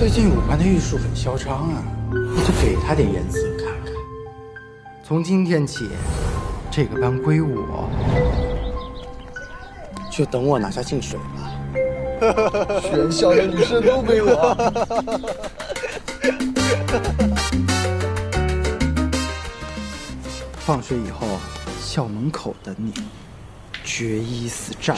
最近5班的玉树很嚣张啊，你就给他点颜色看看。从今天起，这个班归我，就等我拿下净水吧。 全校的女生都归我。 放学以后，校门口等你，决一死战。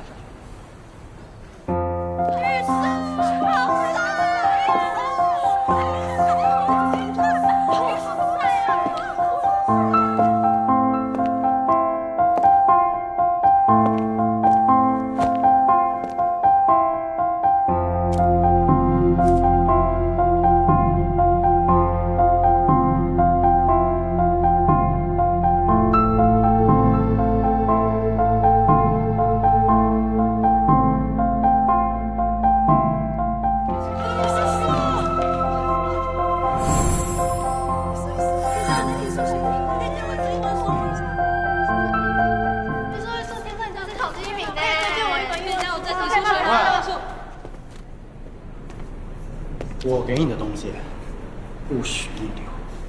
我给你的东西，不许你留。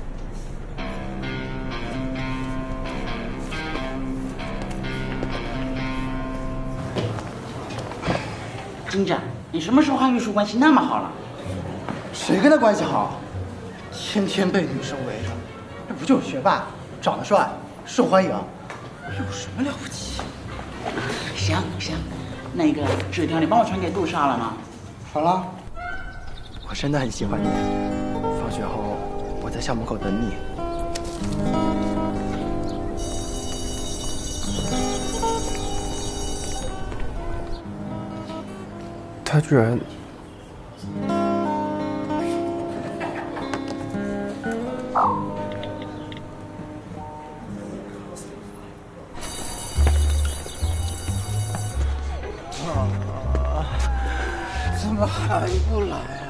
金展，你什么时候和玉树关系那么好了？ 谁跟他关系好？天天被女生围着，这不就是学霸，长得帅，受欢迎，有什么了不起？ 行，那个纸条你帮我传给杜莎了吗？ 传了。我真的很喜欢你。放学后，我在校门口等你。他居然……怎么还不来啊？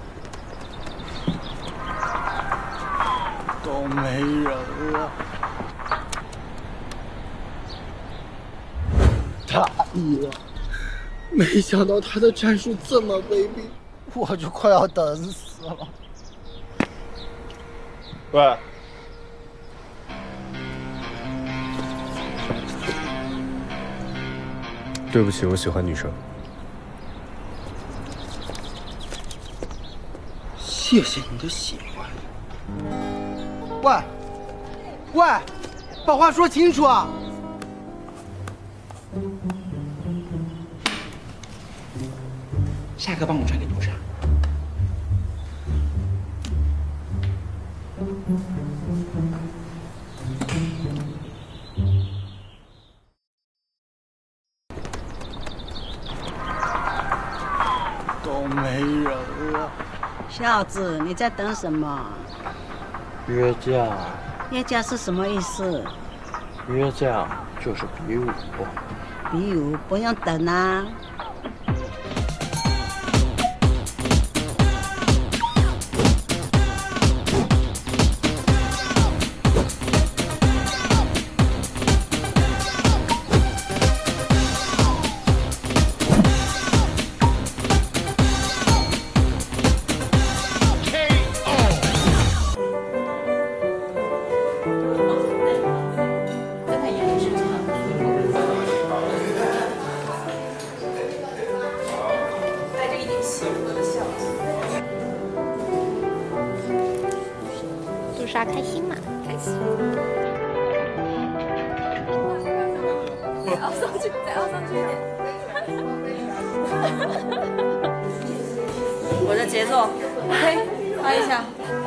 都没人了。大意了，没想到他的战术这么卑鄙，我就快要等死了。 喂。对不起，我喜欢女生。 谢谢你的喜欢。喂，把话说清楚啊！ 下课帮我传给杜莎。 都没人了。 小子，你在等什么？ 约架。 约架是什么意思？ 约架就是比武。 比武不用等啊。 杜莎开心嘛？开心。再凹上去一点。 我的节奏 ，OK，拍一下。